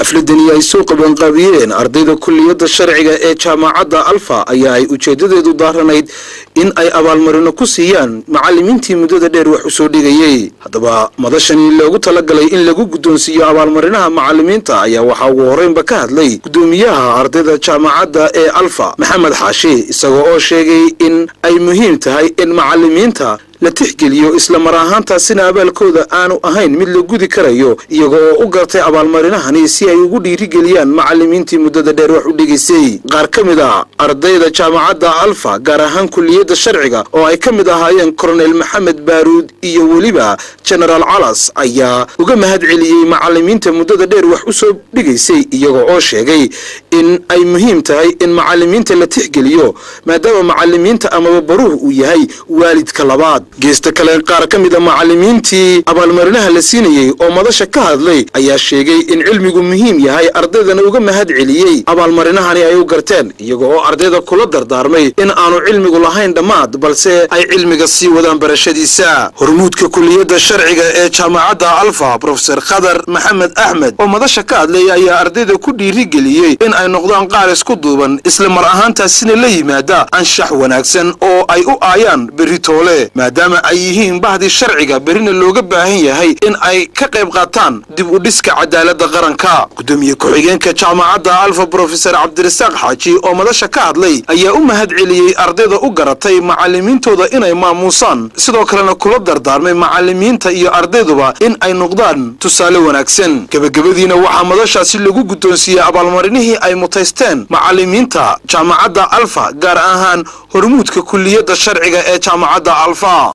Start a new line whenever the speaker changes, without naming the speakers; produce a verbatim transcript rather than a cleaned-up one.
xafladani ay soo qaban qaabiyeen ardayda kulliyadda sharciga ee jaamacadda Alfa ayaa ay ujeedadeedu daaranayd in ay abaalmarino ku siiyaan macallimiintii muddada dheer wax u soo dhigayay. Haddaba madashani loogu talagalay in lagu guddoonsiiyo abaalmarinaha macallimiinta ayaa waxa uu horreynba ka hadlay gudoomiyaha ardayda jaamacadda ee Alfa Maxamed Xaashi isagoo oo sheegay in ay muhiim tahay in macallimiinta la tixgeliyo isla mar ahaantaasina abaalkooda aanu ahayn mid la gudi karayo iyagoo u gartay abaalmarinahani si ay ugu dhiirigeliyaan macallimiintii muddada dheer wax u dhigaysay. qaar ka mid ah ardayda jaamacadda Alfa gaar ahaan kulliyadda sharciga oo ay ka mid ahaayeen Colonel Maxamed Baaruud iyo waliba General Calas ayaa uga mahad celiyay macallimiinta muddada dheer wax u soo dhigaysay iyagoo oo sheegay in ay muhiim tahay in macallimiinta la tixgeliyo maadaama macallimiinta ama baruhu uu yahay waalidka labaad. geesta kale qaar ka mid ah macallimiintii abaalmarinaha la siinayay oo madasha ka hadlay ayaa sheegay in cilmigu muhiim yahay ardaydana uga mahad celiyay abaalmarinahani ay u garteen iyagoo oo ardayda kula dardaarmay in aanu cilmigu lahayn dhammaad balse ay cilmiga sii wadaan barashadiisa. hormuudka kulliyadda sharciga ee jaamacadda Alfa Professor Khadar Maxamed Ahmed oo madasha ka hadlay ayaa ardayda ku dhiirigeliyay in ay noqdaan qaar isku duuban isla mar ahaantaasina la yimaada anshax wanaagsan oo ay u aayaan beritoole maadaama ay yihiin bahdi sharciga berina looga baahan yahay in ay ka qayb qaataan dib u dhiska cadaaladda qaranka. gudoomiye ku-xigeenka jaamacadda Alfa Professor Cabdirasaaq Xaaji oo madasha ka hadlay ayaa u mahad celiyay ardayda u garatay macallimiintooda inay maamuusaan sidoo kalena kula dardaarmay macallimiinta iyo ardayduba in ay noqdaan tusaale wanaagsan. gabagabadiina waxaa madashaasi lagu guddoonsiiyey abaalmarinihii ay mutaysteen macallimiinta jaamacadda Alfa gaar ahaan hormuudka kulliyadda sharciga ee jaamacadda Alfa.